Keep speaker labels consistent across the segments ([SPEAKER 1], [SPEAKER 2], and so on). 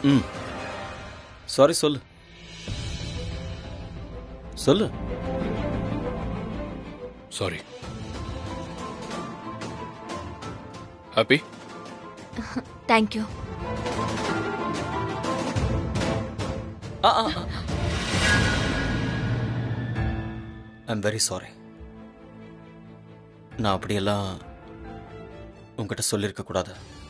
[SPEAKER 1] ம் சாரி சொல்லு சொல்லு.
[SPEAKER 2] Sorry. Happy?
[SPEAKER 3] Thank you.
[SPEAKER 1] I'm very sorry. நான் அப்படியெல்லாம் உங்ககிட்ட சொல்லியிருக்க கூடாது.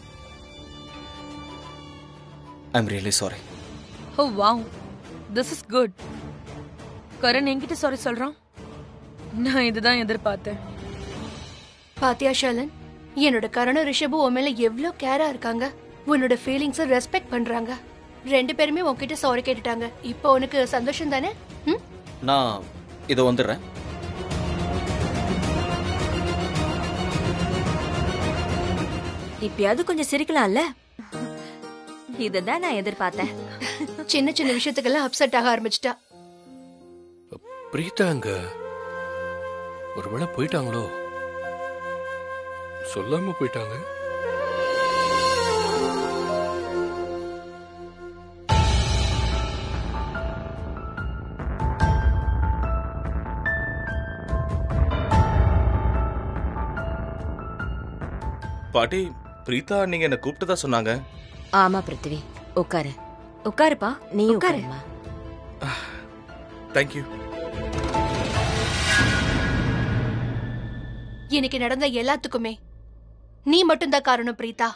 [SPEAKER 1] I'm really sorry.
[SPEAKER 4] Oh wow, this is good. Karan என்கிட்ட சாரி சொல்றான். நான் இதுதான் எதிர்பார்த்தேன்.
[SPEAKER 3] பாத்தியா ஷாலன், என்னோட கரணும் ரிஷபும் உன் மேல எவ்வளோ கேரா இருக்காங்க. உன்னோட ஃபீலிங்ஸை ரெஸ்பெக்ட் பண்றாங்க. 2 பேருமே உன்கிட்ட சாரி கேட்டுட்டாங்க. இப்போ உனக்கு சந்தோஷம் தானே?
[SPEAKER 1] நான் இதோ வந்துடுறேன்.
[SPEAKER 5] இப்பயாவது கொஞ்சம் சிரிக்கலாம்ல. இததான் நான் எதிர்பார்த்தேன்.
[SPEAKER 3] சின்ன சின்ன விஷயத்துக்கெல்லாம் அப்செட் ஆக ஆரம்பிச்சிட்டா.
[SPEAKER 2] பிரீதா அங்க ஒருவேளை போயிட்டாங்களோ? சொல்லாம போயிட்டாங்க.
[SPEAKER 6] பாட்டி, பிரீதா நீங்க என்ன கூப்பிட்டதா சொன்னாங்க.
[SPEAKER 5] ஆமா பிருத்திவி, உட்காரு. உட்காருப்பா, நீ உட்காருமா.
[SPEAKER 6] தேங்க்யூ.
[SPEAKER 3] இன்னைக்கு நடந்த எல்லாத்துக்குமே நீ மட்டும்தான் காரணம் பிரீதா.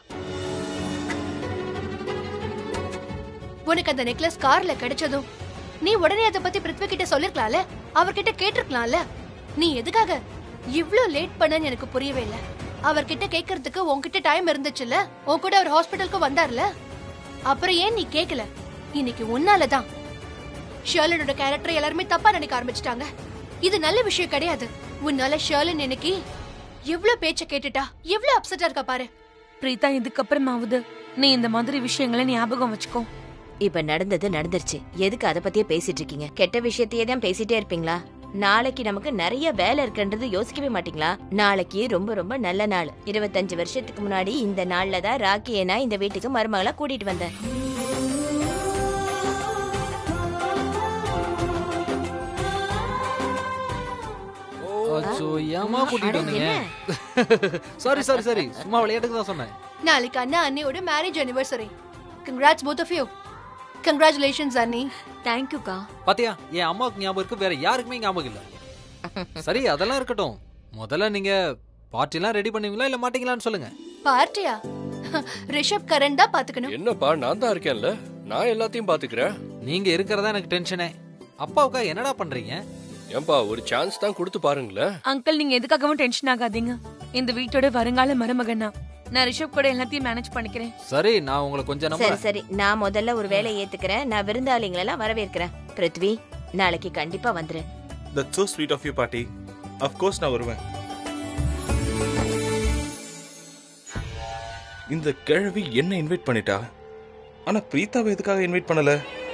[SPEAKER 3] உனக்கு அந்த நெக்லஸ் கார்ல கிடைச்சதும் நீ உடனே அதை பத்தி பிருத்வி கிட்ட சொல்லிருக்கலாம்ல, அவர்கிட்ட கேட்டிருக்கலாம்ல. நீ எதுக்காக இவ்ளோ லேட் பண்ணன்னு எனக்கு புரியவே இல்ல. அவர்கிட்ட கேட்கறதுக்கு உன்கிட்ட டைம் இருந்துச்சுல்ல, உன் கூட அவர் ஹாஸ்பிட்டலுக்கு வந்தார்ல, அப்புறம் ஏன் நீ கேட்கல? இன்னைக்கு உன்னாலதான் ஷர்லனோட கேரக்டர் எல்லாருமே தப்பா நினைக்க ஆரம்பிச்சிட்டாங்க. இது நல்ல விஷயம் கிடையாது. உன்னால ஷர்லன் இன்னைக்கு எவ்வளவு பேச்ச கேட்டுட்டா, எவ்வளவு அப்செட்டா இருக்கா பாரு.
[SPEAKER 4] பிரீதா, இதுக்கப்புறமாவது நீ இந்த மாதிரி விஷயங்களை ஞாபகம் வச்சுக்கோ.
[SPEAKER 5] இப்ப நடந்தது நடந்துருச்சு. எதுக்கு அத பத்தியே பேசிட்டு இருக்கீங்க? கெட்ட விஷயத்தையே தான் பேசிட்டே இருப்பீங்களா? நாளைக்கு நமக்கு நிறைய வேலை இருக்குன்றது யோசிக்கவே மாட்டீங்களா? நாளைக்கு ரொம்ப ரொம்ப நல்ல நாள். 25 வருஷத்துக்கு முன்னாடி இந்த நாள்ல தான் ராக்கியை நான் இந்த வீட்டுக்கு மருமகளா கூட்டிட்டு வந்தேன்.
[SPEAKER 7] ஏமா கூட்டிட்டு வந்தீங்க? சாரி சாரி சாரி, சும்மா விளையாட்டுக்கு தான் சொன்னேன்.
[SPEAKER 3] நாளைக்கு அண்ணா அண்ணியோட marriage anniversary. Congrats both of you. Congratulations அண்ணி.
[SPEAKER 5] Thank you கா.
[SPEAKER 7] பாத்தியா, என் அம்மாவுக்கு ஞாபகம் இருக்கு, வேற யாருக்குமே ஞாபகம் இல்ல. சரி, அதெல்லாம் இருக்கட்டும். முதல்ல நீங்க பார்ட்டிலாம் ரெடி பண்ணுவீங்களா இல்ல மாட்டீங்களான்னு சொல்லுங்க.
[SPEAKER 3] பார்ட்டியா? ரிஷப் கரண் தான் பாத்துக்கணும்.
[SPEAKER 2] என்னப்பா, நான் தான் இருக்கேன்ல, நான் எல்லாத்தையும் பாத்துக்கிறேன்.
[SPEAKER 7] நீங்க இருக்கிறதா எனக்கு டென்ஷனே. அப்பாவுக்கா என்னடா பண்றீங்க?
[SPEAKER 2] ஏன்பா, ஒரு சான்ஸ் தான் கொடுத்து பாருங்களேன்.
[SPEAKER 4] அங்கிள், நீங்க எதுக்காகவும் டென்ஷன் ஆகாதீங்க. இந்த வீட்டோட வருங்கால மருமகனா நான் ரிஷப் கூட எல்லாத்தையும் மேனேஜ் பண்ணிக்கிறேன்.
[SPEAKER 7] சரி, நான் உங்களை கொஞ்சம்
[SPEAKER 5] சரி சரி, நான் முதல்ல ஒரு வேலையை ஏத்துக்கிறேன். நான் விருந்தாளிங்களை எல்லாம் வரவேற்கிறேன். பிருத்வி, நாளைக்கு கண்டிப்பா வந்துரு.
[SPEAKER 6] That's so sweet of you பாட்டி. Of course நான் வருவேன். இந்த கிழவி என்ன இன்வைட் பண்ணிட்டா, ஆனா பிரீதாவை எதுக்காக இன்வைட் பண்ணல?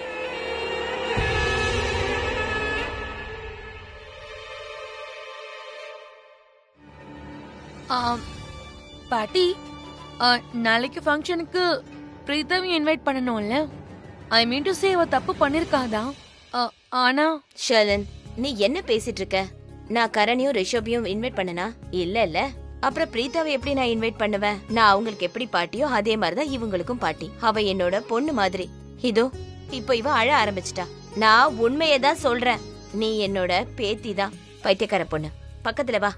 [SPEAKER 4] பாட்டி, நாளைக்கு ஃபங்க்ஷனுக்கு பிரீதாவையும் இன்வைட் பண்ணணும்ல. ஐ மீன் டு சே, அவ தப்பு பண்ணிருக்காதா? ஆனா
[SPEAKER 5] ஷர்லன், நீ என்ன பேசிட்டு இருக்க? நான் கரணையும் ரிஷபையும் இன்வைட் பண்ணனா? இல்ல இல்ல. அப்புறம் பிரீதாவை எப்படி நான் இன்வைட் பண்ணுவேன்? நான் அவங்களுக்கு எப்படி பாட்டியோ அதே மாதிரிதான் இவங்களுக்கும் பாட்டி. அவ என்னோட பொண்ணு மாதிரி. இதோ இப்போ இவ அழ ஆரம்பிச்சிட்டா. நான் உண்மையதான் சொல்றேன். நீ என்னோட பேத்தி தான், பைத்தியக்கார பொண்ணு. பக்கத்துல வா.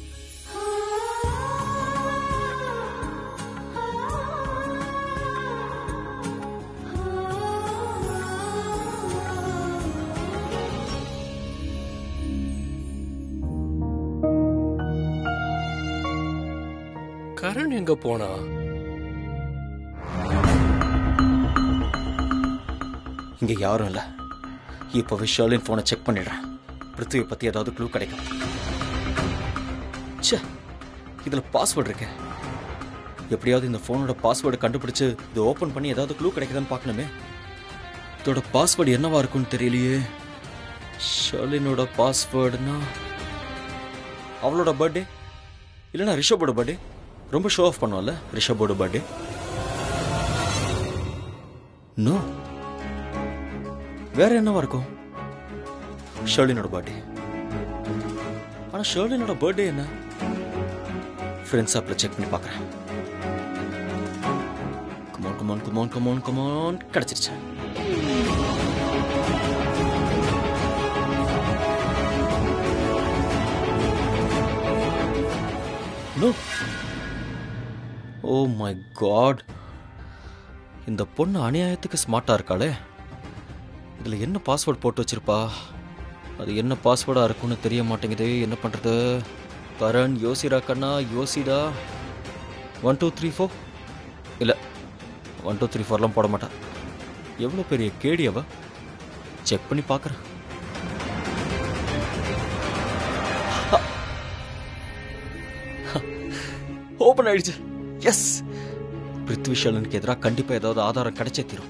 [SPEAKER 2] கரண் எங்க போனா?
[SPEAKER 1] இங்க யாரும் இல்ல. இப்ப ஷர்லின் போனை செக் பண்ணிடுறேன். பிருத்திவி பத்தி ஏதாவது க்ளூ கிடைக்கும். ச்சே, இதுல பாஸ்வேர்டு இருக்கு. எப்படியாவது இந்த போனோட பாஸ்வேர்டு கண்டுபிடிச்சு இதை ஓபன் பண்ணி ஏதாவது க்ளூ கிடைக்குதான்னு பார்க்கணுமே. இதோட பாஸ்வேர்டு என்னவா இருக்கும்னு தெரியலையே. ஷர்லினோட பாஸ்வேர்டுனா அவளோட பர்த்டே இல்லைன்னா ரிஷபோட பர்த்டே. ரொம்ப ஷோ ஆஃப் பண்ணுவான்ல ரிஷபோட பர்த்டே. நோ, வேற என்னவா இருக்கும்? ஷர்லினோட பர்த்டே. ஆனா ஷர்லினோட பர்த்டே என்ன? ஃப்ரெண்ட்ஸ் ஆப்ல செக் பண்ணி பார்க்கறேன். Come on come on come on come on come on, கிடைச்சிருச்சு. நோ. ஓ மை காட், இந்த பொண்ணு அநியாயத்துக்கு ஸ்மார்ட்டா இருக்காளே. இதுல என்ன பாஸ்வேர்ட் போட்டு வச்சிருப்பா? அது என்ன பாஸ்வேர்டா இருக்கும்னு தெரிய மாட்டேங்குது. என்ன பண்றது? கரண், யோசிடா கண்ணா, யோசிடா. 1 2 3 4 இல்ல, 1 2 3 4லாம் போட மாட்டா. எவ்வளோ பெரிய கேடி அவ. செக் பண்ணி பார்க்கறேன். ஓபன் ஆயிடுச்சு. எஸ், பிருத்வி ஷர்லினுக்கு எதிராக கண்டிப்பா ஏதாவது ஆதாரம் கிடைச்சே தீரும்.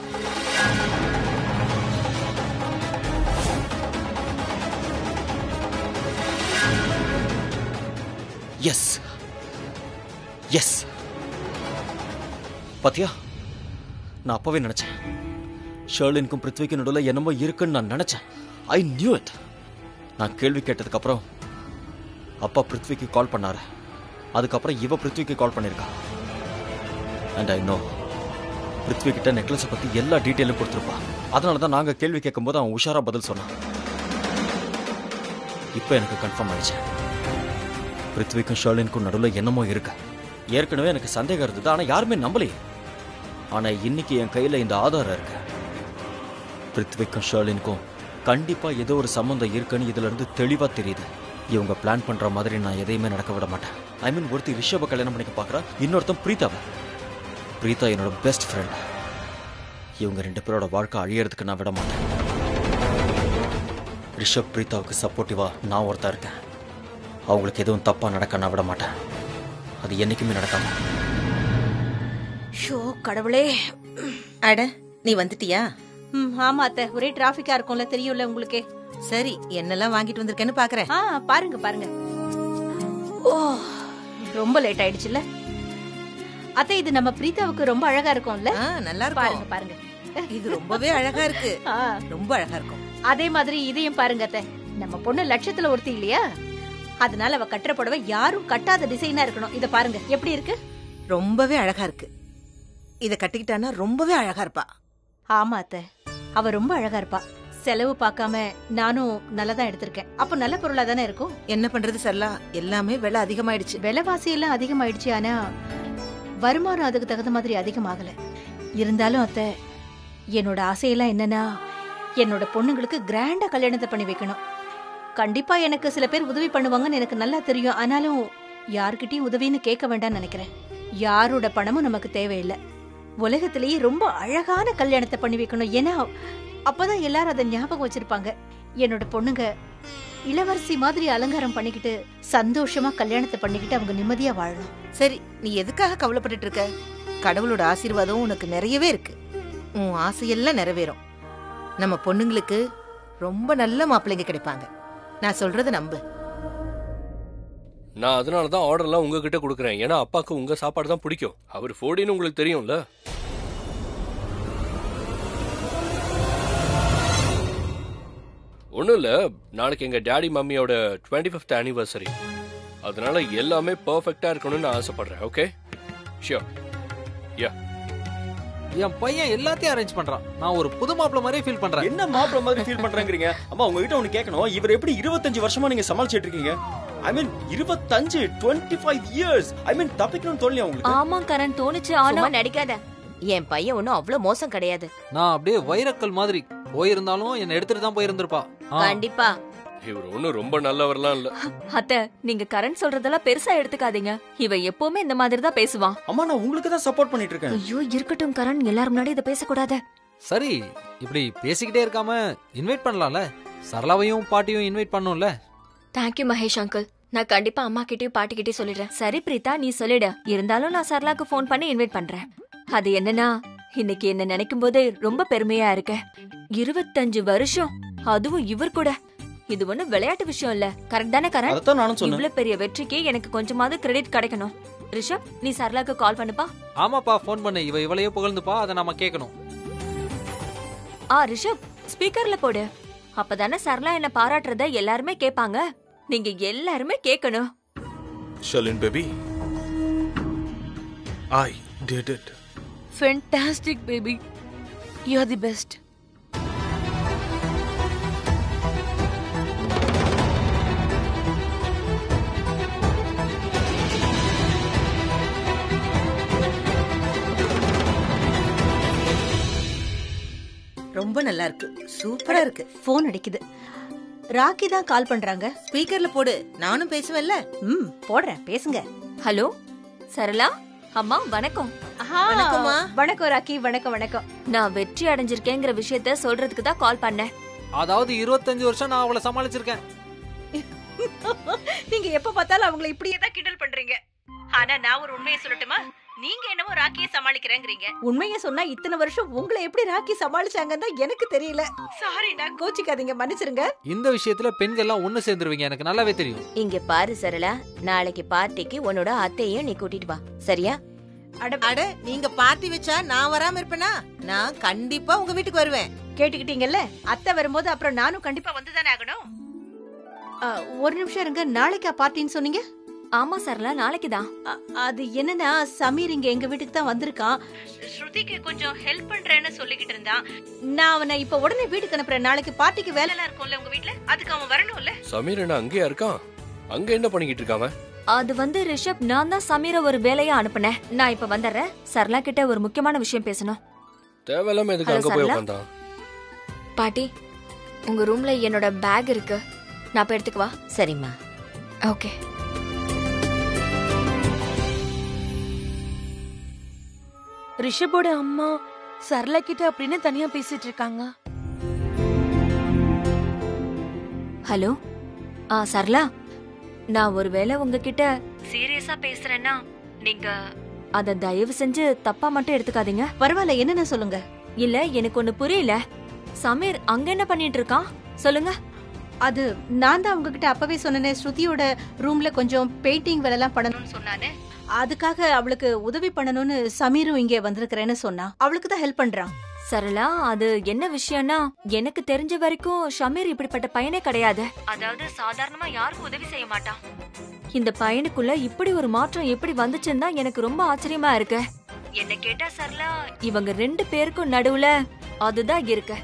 [SPEAKER 1] எஸ் எஸ், பாத்தியா, நான் அப்பவே நினைச்சேன் ஷர்லினுக்கும் பிருத்விக்கும் நடுவில் என்னமோ இருக்குன்னு நான் நினைச்சேன். I knew it. நான் கேள்வி கேட்டதுக்கு அப்புறம் அப்பா பிருத்விக்கு கால் பண்ணாரு. அதுக்கப்புறம் இவ பிருத்விக்கு கால் பண்ணிருக்கா. அண்ட் ஐ நோ, பிருத்வி கிட்ட நெக்லஸை பத்தி எல்லா டீட்டெயிலும் கொடுத்துருப்பா. அதனாலதான் நாங்க கேள்வி கேட்கும்போது அவன் உஷாரா பதில் சொன்னான். இப்போ எனக்கு கன்ஃபார்ம் ஆயிடுச்சு, பிருத்விக்கும் ஷர்லினுக்கும் நடுவில் என்னமோ இருக்கு. ஏற்கனவே எனக்கு சந்தேகம் இருந்தது, ஆனா யாருமே நம்பலையே. ஆனா இன்னைக்கு என் கையில இந்த ஆதாரம் இருக்கு. பிருத்விக்கும் ஷர்லினுக்கும் கண்டிப்பா ஏதோ ஒரு சம்பந்தம் இருக்குன்னு இதுல இருந்து தெளிவா தெரியுது. இவங்க பிளான் பண்ற மாதிரி நான் எதையுமே நடக்க விட மாட்டேன். ஐ மீன், ஒருத்தி ரிஷப கல்யாணம் பண்ணிக்க பாக்குறா, இன்னொருத்தன் பிரீதாவை. பிரீதா என்னோட பெஸ்ட் ஃப்ரெண்ட். இவங்க 2 பேரோட வாழ்க்கை அழியறதுக்கு நான் விட மாட்டேன். ரிஷப் பிரீதாவுக்கு சப்போர்ட்டிவா நான் ஒருத்தா இருக்கேன். அவங்களுக்கு எதுவும் தப்பா நடக்க நான் விட மாட்டேன். அது என்னைக்குமே நடக்காம.
[SPEAKER 8] ஷோ கடவுளே. அட, நீ வந்துட்டியா?
[SPEAKER 9] ஆமா அத்தை, ஒரே டிராபிக்கா இருக்கும்ல, தெரியும்ல உங்களுக்கு.
[SPEAKER 8] சரி, என்னெல்லாம் வாங்கிட்டு வந்திருக்கேன்னு பாக்குறேன்.
[SPEAKER 9] பாருங்க பாருங்க. ஓ, ரொம்ப லேட் ஆயிடுச்சுல அத்தை. இது நம்ம பிரீதாவுக்கு ரொம்ப அழகா இருக்கும்ல.
[SPEAKER 8] நல்லா இருக்கும்.
[SPEAKER 9] பாருங்க பாருங்க,
[SPEAKER 8] இது ரொம்பவே அழகா இருக்கு. ரொம்ப அழகா இருக்கும்.
[SPEAKER 9] அதே மாதிரி இதையும் பாருங்க அத்தை. நம்ம பொண்ணு லட்சத்துல ஒருத்தி இல்லையா, அதனால அவ கட்டுற புடவை யாரும் கட்டாத டிசைனா இருக்கணும். இத பாருங்க எப்படி இருக்கு.
[SPEAKER 8] ரொம்பவே அழகா இருக்கு. இத கட்டிக்கிட்டானா ரொம்பவே அழகா இருப்பா.
[SPEAKER 9] ஆமா அத்தை, அவ ரொம்ப அழகா இருப்பா. செலவு பார்க்காம நானும் நல்லதான் எடுத்திருக்கேன். அப்ப நல்ல பொருளா தானே இருக்கும்.
[SPEAKER 8] என்ன பண்றது சரலா, எல்லாமே விலை அதிகமாயிடுச்சு.
[SPEAKER 9] விலைவாசி எல்லாம் அதிகமாயிடுச்சு, ஆனா வருமானம் அதுக்கு தகுந்த மாதிரி அதிகமாகல. இருந்தாலும் அத்தை, என்னோட ஆசையெல்லாம் என்னன்னா, என்னோட பொண்ணுங்களுக்கு கிராண்டா கல்யாணத்தை பண்ணி வைக்கணும். கண்டிப்பா எனக்கு சில பேர் உதவி பண்ணுவாங்கன்னு எனக்கு நல்லா தெரியும். ஆனாலும் யாருக்கிட்டையும் உதவின்னு கேட்க வேண்டாம்னு நினைக்கிறேன். யாரோட பணமும் நமக்கு தேவையில்லை. உலகத்திலேயே ரொம்ப அழகான கல்யாணத்தை பண்ணி வைக்கணும். ஏன்னா அப்பதான் எல்லாரும் அதை ஞாபகம் வச்சிருப்பாங்க. என்னோட பொண்ணுங்க இளவரசி மாதிரி அலங்காரம் பண்ணிக்கிட்டு சந்தோஷமா கல்யாணத்தை பண்ணிக்கிட்டு அவங்க நிம்மதியா வாழணும்.
[SPEAKER 8] சரி, நீ எதுக்காக கவலைப்பட்டு இருக்க? கடவுளோட ஆசீர்வாதம் உனக்கு நிறையவே இருக்கு. உன் ஆசையெல்லாம் நிறைவேறும். நம்ம பொண்ணுங்களுக்கு ரொம்ப நல்ல மாப்பிள்ளைங்க கிடைப்பாங்க. நான் சொல்றத நம்பு.
[SPEAKER 2] நான் அதனாலதான் ஆர்டர்லாம் உங்ககிட்ட கொடுக்குறேன். ஏன்னா அப்பாக்கு உங்க சாப்பாடு தான் பிடிக்கும். அவர் ஃபோர்டின்னு உங்களுக்கு தெரியும்ல. ஒன்றும் இல்லை, நாளைக்கு எங்கள் டேடி மம்மியோட 25th anniversary. அதனால எல்லாமே பர்ஃபெக்டா இருக்கணும்னு நான் ஆசைப்படுறேன். Okay, sure. யா,
[SPEAKER 7] என் பையன் எல்லாத்தையும் அரேஞ்ச் பண்றான். நான் ஒரு புது மாப்பிள்ள மாதிரி ஃபீல் பண்றேன்.
[SPEAKER 1] என்ன மாப்பிள்ள மாதிரி ஃபீல் பண்றேங்கறீங்க? அம்மா, உங்ககிட்ட ஒன்னு கேட்கணும். இவர் எப்படி 25 வருஷமா நீங்க சமாளிச்சிட்டு இருக்கீங்க? ஐ மீன் 25 இயர்ஸ். ஐ மீன் தப்பிக்கணும்னு தோணலையா உங்களுக்கு?
[SPEAKER 5] ஆமா கரண், தோணுச்சு. ஆனா நடிக்காத. என் பையன் ஒன்னும் அவ்வளவு மோசம் கிடையாது.
[SPEAKER 7] நான் அப்படியே வைரக்கல் மாதிரி போயிருந்தாலும் என்ன எடுத்துட்டு தான் போயிருந்திருப்பா.
[SPEAKER 5] கண்டிப்பா.
[SPEAKER 2] இவர் ஒன்னும் ரொம்ப நல்லவர்லாம் இல்ல.
[SPEAKER 4] அத்தை, நீங்க கரண் சொல்றதெல்லாம் பெருசா எடுத்துக்காதீங்க. இவ எப்பவுமே இந்த மாதிரி தான் பேசுவான்.
[SPEAKER 1] அம்மா, நான் உங்களுக்கு தான் சப்போர்ட் பண்ணிட்டு இருக்கேன்.
[SPEAKER 4] ஐயோ, இருக்கட்டும் கரண், எல்லாரும் முன்னாடி இத பேசக்கூடாது.
[SPEAKER 7] சரி, இப்படி பேசிக்கிட்டே இருக்காம இன்வைட் பண்ணலாம்ல. சரளாவையும் பாட்டியும் இன்வைட் பண்ணும்ல.
[SPEAKER 4] Thank you Mahesh uncle. நான் கண்டிப்பா அம்மா கிட்டயும் பாட்டி கிட்டயும் சொல்லிடுறேன். சரி பிரீதா, நீ சொல்லிடு. இருந்தாலும் நான் சரளாக்கு ஃபோன் பண்ணி இன்வைட் பண்றேன். அது என்னன்னா, இன்னைக்கு என்ன நினைக்கும் போது ரொம்ப பெருமையா இருக்க. 25 வருஷம், அதுவும் இவர் கூட. இது ஒண்ணு விளையாட்டு விஷயம் இல்ல. கரெக்ட் தானே கரண்?
[SPEAKER 1] அதான் நானும் சொன்னேன்.
[SPEAKER 4] இவ்வளவு பெரிய வெற்றிக்கு எனக்கு கொஞ்சமாவது கிரெடிட் கிடைக்கணும். ரிஷப், நீ சரளாக்கு கால் பண்ணுப்பா.
[SPEAKER 7] ஆமாப்பா, ஃபோன் பண்ணு. இவளையே புகழ்ந்துப்பா, அதை நாம கேட்கணும்.
[SPEAKER 4] ரிஷப் ஸ்பீக்கர்ல போடு. அப்பதானே சரளா என்ன பாராட்டுறத எல்லாருமே கேட்பாங்க. நீங்க எல்லாருமே கேட்கணும்.
[SPEAKER 6] Shalin baby, I did it.
[SPEAKER 10] Fantastic, baby. You're the best.
[SPEAKER 8] ரொம்ப நல்லா இருக்கு, சூப்பரா இருக்கு.
[SPEAKER 9] போன் அடிக்குது. ராக்கி தான் கால் பண்றாங்க.
[SPEAKER 8] ஸ்பீக்கர்ல போடு, நானும் பேசுவேன்ல.
[SPEAKER 9] போடுறேன், பேசுங்க.
[SPEAKER 4] ஹலோ சரளா அம்மா, வணக்கம்.
[SPEAKER 8] வணக்கம்மா.
[SPEAKER 9] வணக்கம் ராக்கி. வணக்கம் வணக்கம்.
[SPEAKER 4] நான் வெற்றி அடைஞ்சிருக்கேங்கிற விஷயத்த சொல்றதுக்கு தான் கால் பண்ணேன்.
[SPEAKER 7] அதாவது 25 வருஷம் நான் அவளை சமாளிச்சிருக்கேன்.
[SPEAKER 9] நீங்க எப்ப பார்த்தாலும் அவங்கள இப்படியே தான் கிண்டல் பண்றீங்க. ஆனா நான் ஒரு உண்மையை சொல்லட்டுமா? நீங்க என்னமோ ராக்கியை சமாளிக்கிறேங்கிறீங்க. உண்மையை சொன்னா இத்தனை வருஷம் உங்களை எப்படி ராக்கி சமாளிச்சாங்கன்னு தான் எனக்கு தெரியல. சாரி, நான் கோச்சிக்காதீங்க, மன்னிச்சிருங்க.
[SPEAKER 7] இந்த விஷயத்துல பெண்கள் எல்லாம் ஒண்ணு சேர்ந்துருவீங்க, எனக்கு நல்லாவே தெரியும்.
[SPEAKER 5] இங்க பாரு சரளா, நாளைக்கு பார்ட்டிக்கு உன்னோட அத்தையும் நீ கூட்டிட்டு வா, சரியா?
[SPEAKER 8] அட, நீங்க பார்ட்டி வச்சா நான் வராம இருப்பேனா? நான் கண்டிப்பா உங்க வீட்டுக்கு வருவேன்.
[SPEAKER 9] கேட்டுக்கிட்டீங்கல்ல, அத்தை வரும்போது அப்புறம் நானும் கண்டிப்பா வந்துதானே ஆகணும். ஒரு நிமிஷம் இருங்க. நாளைக்கா பார்ட்டின்னு சொன்னீங்க?
[SPEAKER 4] ஆமா சரளா, நாளைக்குதான்.
[SPEAKER 9] அது என்னன்னா, சமீர் இங்க எங்க வீட்டுக்கு தான் வந்திருக்கான். ஸ்ருதிக்கு கொஞ்சம் ஹெல்ப் பண்றேன்னு சொல்லிக்கிட்டு இருந்தான். நான் அவனை இப்ப உடனே வீட்டுக்கு அனுப்புறேன். நாளைக்கு பார்ட்டிக்கு வேலை எல்லாம் இருக்கும்ல உங்க வீட்ல, அதுக்கு அவன் வரணும்ல.
[SPEAKER 2] சமீர் என்ன அங்கேயா இருக்கான்? அங்க என்ன பண்ணிக்கிட்டு இருக்காம?
[SPEAKER 4] அது ரிஷப், நான் தான் சமீரை ஒரு வேலையா அனுப்புனேன். நான் இப்ப வந்துடுறேன். சரளா கிட்ட ஒரு முக்கியமான விஷயம் பேசணும்.
[SPEAKER 2] தேவையில்லாம எதுக்கு அங்க போய் உட்கார்ந்தான்?
[SPEAKER 4] பாட்டி, உங்க ரூம்ல என்னோட பேக் இருக்கு, நான் போய் எடுத்துக்குவா?
[SPEAKER 5] சரிம்மா.
[SPEAKER 4] ஓகே.
[SPEAKER 10] ரிஷபோட அம்மா சரளா கிட்ட அப்படின்னு தனியா பேசிட்டு இருக்காங்க.
[SPEAKER 4] ஹலோ சரளா, நான் ஒருவேளை உங்ககிட்ட சீரியஸா பேசுறேன்னா நீங்க அத தயவு செஞ்சு தப்பா மட்டும் எடுத்துக்காதீங்க.
[SPEAKER 9] பரவாயில்ல, என்னன்னு சொல்லுங்க.
[SPEAKER 4] இல்ல, எனக்கு ஒண்ணு புரியல. சமீர் அங்க என்ன பண்ணிட்டு இருக்கான் சொல்லுங்க.
[SPEAKER 9] அது நான் தான் உங்ககிட்ட அப்பவே சொன்னேன், ஸ்ருதியோட ரூம்ல கொஞ்சம் பெயிண்டிங் வேலை எல்லாம் பண்ணணும்னு சொன்னானே. அதுக்காக அவளுக்கு உதவி பண்ணணும்னு சமீரும் இங்கே வந்திருக்கிறேன்னு சொன்னா. அவளுக்கு தான் ஹெல்ப் பண்றான்.
[SPEAKER 4] சரளா, அது என்ன விஷயம்னா, எனக்கு தெரிஞ்ச வரைக்கும் ஷமீர் இப்படிப்பட்ட பையனே கிடையாது. அதாவது சாதாரணமா யாருக்கும் உதவி செய்ய மாட்டான். இந்த பையனுக்குள்ள இப்படி ஒரு மாற்றம் எப்படி வந்துச்சுன்னு தான் எனக்கு ரொம்ப ஆச்சரியமா இருக்கு. என்ன கேட்டா சரளா, இவங்க 2 பேருக்கும் நடுவுல அதுதான் இருக்கு.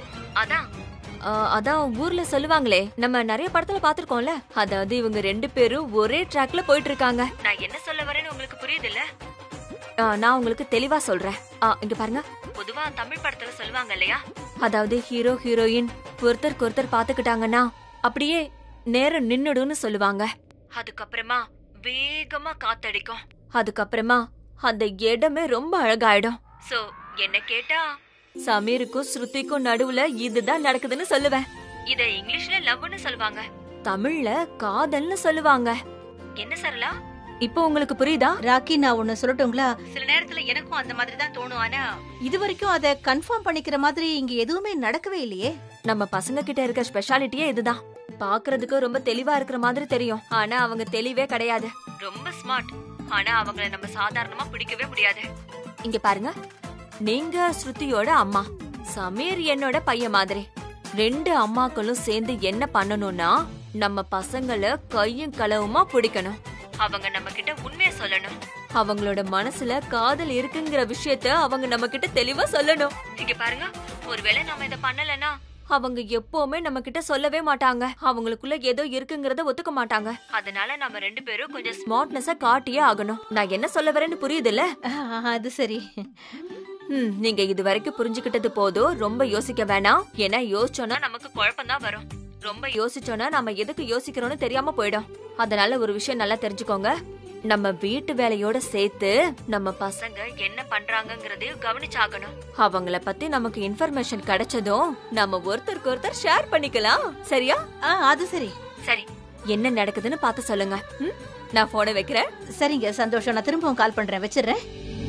[SPEAKER 4] அதான் ஊர்ல சொல்லுவாங்களே, நம்ம நிறைய படத்துல பாத்துருக்கோம்ல, அதாவது இவங்க 2 பேரும் ஒரே ட்ராக்ல போயிட்டு இருக்காங்க. நான் என்ன சொல்ல வரேன்னு உங்களுக்கு புரியுது இல்ல? நான் உங்களுக்கு தெளிவா சொல்றேன். இங்க பாருங்க, பொதுவா தமிழ் படத்துல சொல்லுவாங்க இல்லையா, அதாவது ஹீரோ ஹீரோயின் ஒருத்தருக்கு ஒருத்தர் பாத்துக்கிட்டாங்கன்னா அப்படியே நேரம் நின்னுடுன்னு சொல்லுவாங்க. அதுக்கப்புறமா வேகமா காத்தடிக்கும். அதுக்கப்புறமா அந்த இடமே ரொம்ப அழகாயிடும். சோ என்ன கேட்டா, சமீருக்கும் ஸ்ருதிக்கும் நடுவுல இதுதான் நடக்குதுன்னு சொல்லுவேன். இத இங்கிலீஷ்ல லவ்னு சொல்லுவாங்க, தமிழ்ல காதல்னு சொல்லுவாங்க. என்ன சரளா, இப்போ உங்களுக்கு புரியுதா?
[SPEAKER 9] ராக்கி, நான் ஒண்ணு சொல்லட்டுங்களா? சில நேரத்துல எனக்கும் அந்த மாதிரி தான் தோணும். ஆனா இது வரைக்கும் அதை கன்ஃபார்ம் பண்ணிக்கிற மாதிரி இங்க எதுவுமே நடக்கவே இல்லையே.
[SPEAKER 4] நம்ம பசங்க கிட்ட இருக்க ஸ்பெஷாலிட்டியே இதுதான். பாக்குறதுக்கு ரொம்ப தெளிவா இருக்கிற மாதிரி தெரியும், ஆனா அவங்க தெளிவே கிடையாது. ரொம்ப ஸ்மார்ட், ஆனா அவங்கள நம்ம சாதாரணமா பிடிக்கவே முடியாது. இங்க பாருங்க, நீங்க ஸ்ருதியோட அம்மா, சமீர் என்னோட பையன் மாதிரி. 2 அம்மாக்களும் சேர்ந்து என்ன பண்ணணும்னா, நம்ம பசங்களை கையும் களவுமா பிடிக்கணும். அவங்க நம்ம கிட்ட உண்மையை சொல்லணும். அவங்களோட மனசுல காதல் இருக்குங்கிற விஷயத்த அவங்க நம்ம கிட்ட தெளிவா சொல்லணும். இங்க பாருங்க, ஒருவேளை நம்ம இத பண்ணலன்னா அவங்க எப்பவுமே நம்ம கிட்ட சொல்லவே மாட்டாங்க. அவங்களுக்குள்ள ஏதோ இருக்குங்கறத ஒத்துக்க மாட்டாங்க. அதனால நம்ம 2 பேரும் கொஞ்சம் ஸ்மார்ட்னஸா காட்டியே ஆகணும். நான் என்ன சொல்ல வரேன்னு புரியுதுல்ல?
[SPEAKER 9] அது சரி.
[SPEAKER 4] நீங்க இது வரைக்கும் புரிஞ்சுக்கிட்டது போதும். ரொம்ப யோசிக்க வேணாம். ஏன்னா யோசிச்சோன்னா நமக்கு குழப்பம் தான் வரும். ரொம்ப யோசிச்சோன்னா நம்ம எதுக்கு யோசிக்கிறோம்னு தெரியாம போயிடும். அதனால ஒரு விஷயம் நல்லா தெரிஞ்சுக்கோங்க, நம்ம வீட்டு வேலையோட சேர்த்து நம்ம பசங்க என்ன பண்றாங்கங்கறதையும் கவனிச்சாகணும். அவங்கள பத்தி நமக்கு இன்ஃபர்மேஷன் கிடைச்சதும் நம்ம ஒருத்தருக்கு ஒருத்தர் ஷேர் பண்ணிக்கலாம். சரியா?
[SPEAKER 9] அது சரி.
[SPEAKER 4] சரி, என்ன நடக்குதுன்னு பார்த்து சொல்லுங்க. நான் போனை வைக்கிறேன்.
[SPEAKER 9] சரிங்க, சந்தோஷம். நான் திரும்பவும் கால் பண்றேன், வச்சிடுறேன்.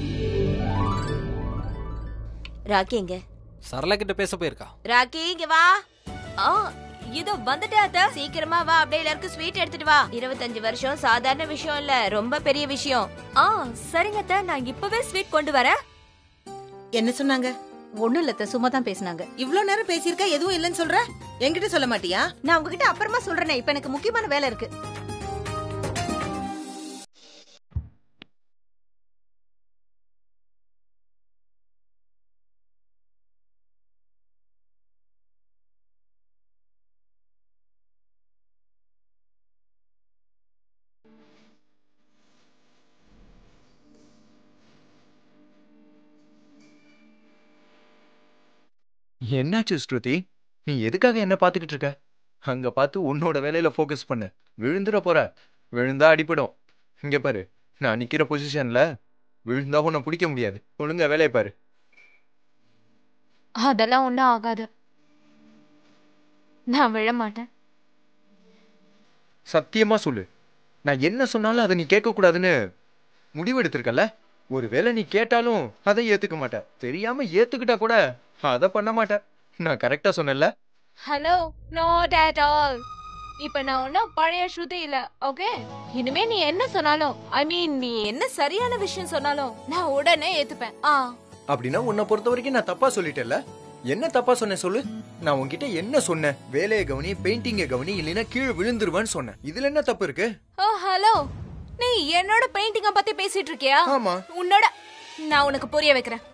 [SPEAKER 5] ராக்கி எங்க?
[SPEAKER 7] சரளா கிட்ட பேச போயிருக்கா.
[SPEAKER 5] ராக்கி இங்க வா.
[SPEAKER 4] இதோ வந்துட்டேன் அத்தை.
[SPEAKER 5] சீக்கிரமா வா, அப்படியே எல்லாருக்கும் ஸ்வீட் எடுத்துட்டு வா. 25 வருஷம் சாதாரண விஷயம் இல்ல, ரொம்ப பெரிய விஷயம்.
[SPEAKER 4] சரிங்க அத்தை, நான் இப்பவே ஸ்வீட் கொண்டு வரேன்.
[SPEAKER 8] என்ன சொன்னாங்க?
[SPEAKER 9] ஒண்ணும் இல்ல சும்மா தான் பேசினாங்க.
[SPEAKER 8] இவ்ளோ நேரம் பேசியிருக்கா, எதுவும் இல்லைன்னு சொல்ற? என்கிட்ட சொல்ல மாட்டியா?
[SPEAKER 9] நான் உங்ககிட்ட அப்புறமா சொல்றேனே, இப்ப எனக்கு முக்கியமான வேலை இருக்கு.
[SPEAKER 11] என்னாச்சு ஸ்ருதி? நீ எதுக்காக என்ன பாத்துக்கிட்டு இருக்க? அங்க பார்த்து உன்னோட வேலையில ஃபோக்கஸ் பண்ணு. விழுந்துட போற. விழுந்தா அடிபடும். இங்க பாரு, நான் நிக்கிற பொசிஷன்ல விழுந்தா உன்னை பிடிக்க முடியாது. ஒழுங்கா வேலையை பாரு.
[SPEAKER 4] அதெல்லாம் ஒன்றும் ஆகாது. நான் விழ மாட்டேன்.
[SPEAKER 11] சத்தியமா சொல்லு. நான் என்ன சொன்னாலும் அதை நீ கேட்க கூடாதுன்னு முடிவெடுத்திருக்கல. ஒருவேளை நீ கேட்டாலும் அதை ஏத்துக்க மாட்ட. தெரியாம ஏத்துக்கிட்டா கூட அதை பண்ண மாட்ட. நான் கரெக்டா சொன்னேன்ல?
[SPEAKER 4] Hello, not at all. இப்ப நான் ஒன்னும் பழைய ஸ்ருதி இல்ல, ஓகே? இனிமே நீ என்ன சொன்னாலும், ஐ மீன் நீ என்ன சரியான விஷயம் சொன்னாலும் நான் உடனே ஏத்துப்பேன்.
[SPEAKER 11] அப்படின்னா உன்னை பொறுத்த வரைக்கும் நான் தப்பா சொல்லிட்டேன்ல? என்ன தப்பா சொன்னேன் சொல்லு? நான் உன்கிட்ட என்ன சொன்னேன்? வேலையை கவனி, பெயிண்டிங்க கவனி, இல்லைன்னா கீழே விழுந்துருவான்னு சொன்னேன். இதுல என்ன தப்பு இருக்கு?
[SPEAKER 4] ஓ ஹலோ, நீ என்னோட பெயிண்டிங்க பத்தி பேசிட்டு இருக்கியா?
[SPEAKER 11] ஆமா.
[SPEAKER 4] உன்னோட நான் உனக்கு புரிய வைக்கிறேன்.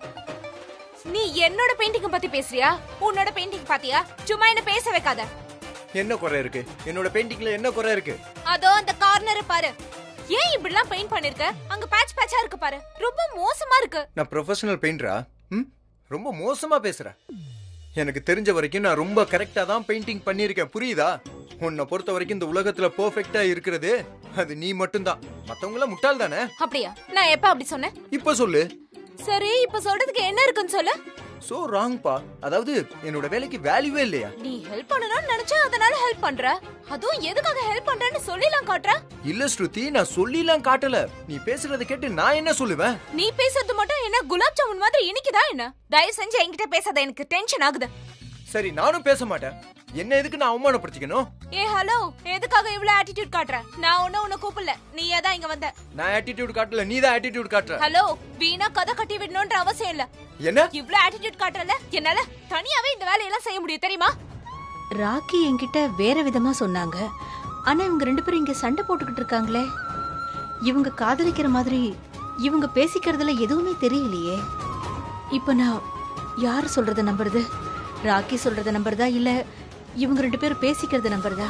[SPEAKER 4] நீ என்னோட பெயிண்டிங் பத்தி பேசுறியா? உன்னோட பெயிண்டிங் பாத்தியா? சும்மா என்ன பேச வைக்காத.
[SPEAKER 11] என்ன குறை இருக்கு? என்னோட பெயிண்டிங்ல என்ன குறை இருக்கு?
[SPEAKER 4] அதோ அந்த கார்னர் பாரு. ஏன் இப்படிலாம் பெயிண்ட் பண்ணிருக்க? அங்க பேட்ச் பேட்சா இருக்கு பாரு. ரொம்ப மோசமா இருக்கு.
[SPEAKER 11] நான் ப்ரொஃபஷனல் பெயிண்டரா? ரொம்ப மோசமா பேசுற. எனக்கு தெரிஞ்ச வரைக்கும் நான் ரொம்ப கரெக்டா தான் பெயிண்டிங் பண்ணிருக்கேன். புரியுதா? உன்னை பொறுத்த வரைக்கும் இந்த உலகத்துல பெர்ஃபெக்ட்டா இருக்கிறது அது நீ மட்டும்தான். மத்தவங்க எல்லாம் முட்டாள் தானே?
[SPEAKER 4] அப்படியா? நான் எப்ப அப்படி சொன்னேன்?
[SPEAKER 11] இப்ப சொல்லு.
[SPEAKER 4] சரி, இப்ப சொல்றதுக்கு என்ன இருக்குன்னு சொல்லு.
[SPEAKER 11] சோ ராங் பா. அதாவது என்னோட வேலைக்கு வேல்யூவே இல்லையா?
[SPEAKER 4] நீ ஹெல்ப் பண்ணணும்னு நினைச்சா அதனால ஹெல்ப் பண்ற. அதுவும் எதுக்காக ஹெல்ப் பண்றேன்னு சொல்லிலாம் காட்டுற?
[SPEAKER 11] இல்ல ஸ்ருதி, நான் சொல்லிலாம் காட்டல. நீ பேசுறத கேட்டு நான் என்ன சொல்லுவேன்?
[SPEAKER 4] நீ பேசுறது மட்டும் என்ன குலாப் ஜாமுன் மாதிரி இனிக்குதா என்ன? தயவு செஞ்சு என்கிட்ட பேசாத, எனக்கு டென்ஷன் ஆகுது.
[SPEAKER 11] சரி, நானும் பேச மாட்டேன். என்ன எதுக்கு நான் அவமானப்படுத்திக்கணும்?
[SPEAKER 4] ஏ ஹலோ, எதுக்காக இவ்ளோ ஆட்டிட்யூட் காட்டுற? நான் உன்னை கூப்பிடல, நீயே தான் இங்க வந்த.
[SPEAKER 11] நான் ஆட்டிட்யூட் காட்டல, நீ தான் ஆட்டிட்யூட் காட்டுற.
[SPEAKER 4] ஹலோ, வீணா கதை கட்டி விடணும்ன்ற அவசியம் இல்ல.
[SPEAKER 11] என்ன
[SPEAKER 4] இவ்ளோ ஆட்டிட்யூட் காட்டுறல, என்னால தனியாவே இந்த வேலையெல்லாம் செய்ய முடியும் தெரியுமா?
[SPEAKER 9] ராக்கி என்கிட்ட வேற விதமா சொன்னாங்க. ஆனா இவங்க 2 பேரும் இங்க சண்டை போட்டுக்கிட்டு இருக்காங்களே. இவங்க காதலிக்கிற மாதிரி இவங்க பேசிக்கிறதுல எதுவுமே தெரியலையே. இப்ப நான் யாரு சொல்றத நம்புறது? ராக்கி சொல்றத நம்புறதா இல்ல இவங்க 2 பேரும் பேசிக்கிறத நம்புறதா?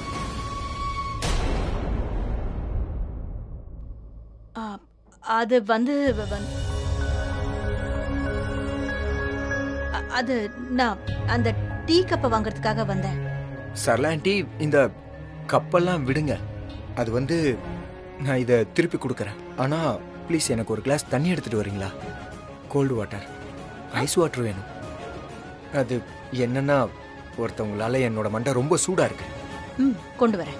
[SPEAKER 9] அது அது நான் அந்த டீ கப்பை வாங்குறதுக்காக வந்தேன்.
[SPEAKER 11] சர்லாண்டி, இந்த கப்பெல்லாம் விடுங்க. அது நான் இதை திருப்பி கொடுக்கறேன். ஆனா ப்ளீஸ் எனக்கு ஒரு கிளாஸ் தண்ணி எடுத்துட்டு வரீங்களா? கோல்டு வாட்டர், ஐஸ் வாட்டர் வேணும். அது என்னன்னா, ஒருத்தவங்களால என்னோட மண்டை ரொம்ப சூடா இருக்கு.
[SPEAKER 9] கொண்டு வரேன்.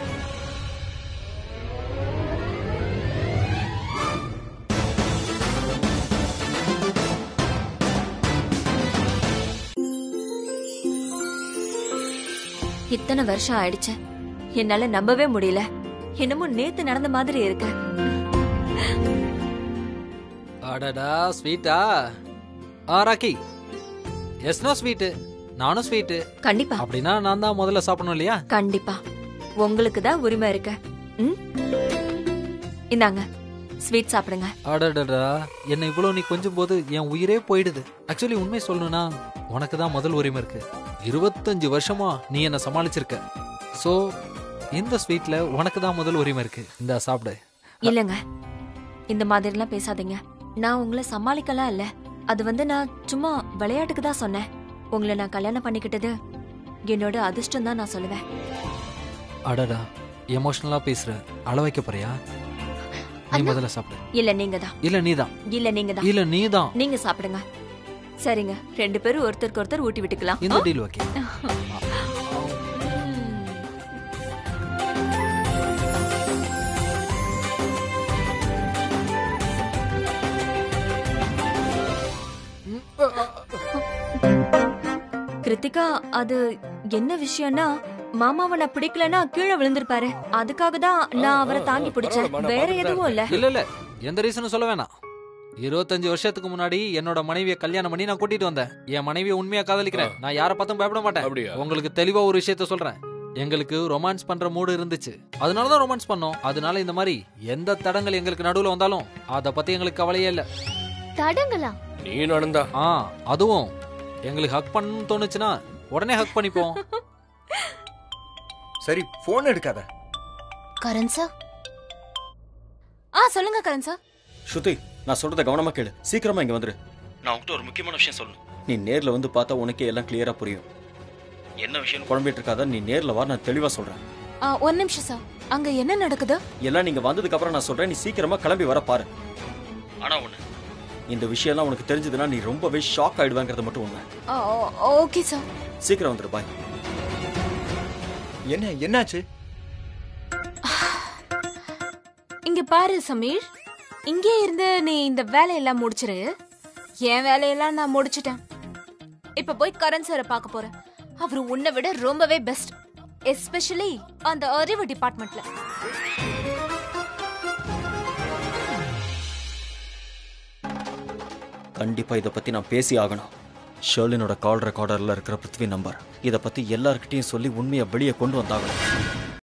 [SPEAKER 4] இத்தனை வருஷம் ஆயிடுச்சு, என்னால நம்பவே முடியல. என்னமோ நேத்து நடந்த மாதிரி இருக்கு.
[SPEAKER 7] அடடா, ஸ்வீட்டா? ராக்கி, எஸ்னா ஸ்வீட், நானும் ஸ்வீட்.
[SPEAKER 4] கண்டிப்பா.
[SPEAKER 7] அப்படின்னா நான் தான் முதல்ல சாப்பிடணும் இல்லையா?
[SPEAKER 4] கண்டிப்பா, உங்களுக்கு தான் உரிமை இருக்கு. இந்தாங்க ஸ்வீட் சாப்பிடுங்க.
[SPEAKER 7] அடடடா, என்ன இவ்வளவு நீ கொஞ்சம் போது என் உயிரே போயிடுது. ஆக்சுவலி உண்மை சொல்லணும்னா உனக்கு தான் முதல் உரிமை இருக்கு. 25 வருஷமா நீ என்ன சமாளிச்சிருக்க. சோ இந்த ஸ்வீட்ல உனக்கு தான் முதல் உரிமை இருக்கு. இந்த சாப்பிடு.
[SPEAKER 4] இல்லங்க, இந்த மாதிரிலாம் பேசாதீங்க. நான் உங்களை சமாளிக்கலாம் இல்ல. அது நான் சும்மா விளையாட்டுக்கு தான் சொன்னேன். உங்களை நான் கல்யாணம் பண்ணிக்கிட்டது என்னோட அதிர்ஷ்டம் தான் நான் சொல்லுவேன்.
[SPEAKER 7] அடடா, எமோஷனலா பேசுற. அழ வைக்க போறியா? நீ முதல்ல சாப்பிடு.
[SPEAKER 4] இல்ல நீங்க தான்.
[SPEAKER 7] இல்ல நீதான்.
[SPEAKER 4] இல்ல நீங்க தான்.
[SPEAKER 7] இல்ல நீதான்.
[SPEAKER 4] நீங்க சாப்பிடுங்க. சரிங்க, 2 பேரும் ஒருத்தருக்கு ஒருத்தர் ஊட்டி விட்டுக்கலாம்.
[SPEAKER 7] இந்த டீல் ஓகே.
[SPEAKER 4] கிருத்திகா, அது என்ன விஷயம்னா, மாமாவை நான் பிடிக்கலன்னா கீழே விழுந்திருப்பாரு. அதுக்காக தான் நான் அவரை தாங்கி பிடிச்சேன். வேற எதுவும் இல்ல.
[SPEAKER 7] இல்ல எந்த ரீசனும் சொல்ல வேணாம். 25 வருஷத்துக்கு முன்னாடி என்னோட மனைவியை கல்யாணம் பண்ணி நான் கூட்டிட்டு வந்தேன். என் மனைவியை உண்மையா காதலிக்கிறேன். நான் யாரை பார்த்தும் பயப்பட மாட்டேன்.
[SPEAKER 2] அப்படியா?
[SPEAKER 7] உங்களுக்கு தெளிவா ஒரு விஷயத்த சொல்றேன். எங்களுக்கு ரொமான்ஸ் பண்ற மூடு இருந்துச்சு, அதனாலதான் ரொமான்ஸ் பண்ணோம். அதனால இந்த மாதிரி எந்த தடங்கள் எங்களுக்கு நடுவுல வந்தாலும் அத பத்தி எங்களுக்கு கவலையே இல்ல.
[SPEAKER 3] தடங்களா?
[SPEAKER 2] நீ நடந்தா
[SPEAKER 7] அதுவும் எங்களுக்கு ஹக் பண்ணணும்னு தோணுச்சுன்னா உடனே ஹக் பண்ணிப்போம்.
[SPEAKER 11] சரி, போன் எடுக்காத.
[SPEAKER 5] கரண் சார். சொல்லுங்க கரண் சார்.
[SPEAKER 1] ஸ்ருதி, நான் சொல்றத கவனமா கேளு. சீக்கிரமா இங்க வந்துரு. நான் உன்கிட்ட ஒரு முக்கியமான விஷயம் சொல்லணும். நீ நேர்ல வந்து பார்த்தா உனக்கே எல்லாம் கிளியரா புரியும். என்ன விஷயம் குழம்பிட்டு இருக்காத, நீ நேர்ல வா, நான் தெளிவா சொல்றேன்.
[SPEAKER 10] ஒரு நிமிஷம் சார், அங்க என்ன நடக்குது?
[SPEAKER 1] எல்லாம் நீங்க வந்ததுக்கு அப்புறம் நான் சொல்றேன். நீ சீக்கிரமா கிளம்பி வர பாரு. ஆனா ஒண்ணு, இந்த விஷயம் எல்லாம் உனக்கு தெரிஞ்சதுன்னா நீ ரொம்பவே ஷாக் ஆயிடுவாங்கிறது மட்டும் உண்மை.
[SPEAKER 10] Okay sir.
[SPEAKER 1] சீக்கிரம் வந்துரு. பாய்.
[SPEAKER 11] என்னாச்சு?
[SPEAKER 10] இங்க பாரு சமீர், இங்கே இருந்து நீ இந்த வேலையெல்லாம் முடிச்சிரு. என் வேலையெல்லாம் நான் முடிச்சிட்டேன். இப்ப போய் கரண் சாரை பார்க்க போறேன். அவரு உன்னை விட ரொம்பவே பெஸ்ட், எஸ்பெஷலி அந்த அறிவு டிபார்ட்மெண்ட்ல.
[SPEAKER 1] கண்டிப்பா இதை பத்தி நான் பேசி ஆகணும். ஷர்லினோட கால் ரெக்கார்டர்ல இருக்கிற பிருத்வி நம்பர். இதை பத்தி எல்லார்கிட்டையும் சொல்லி உண்மையை வெளியே கொண்டு வந்தாகணும்.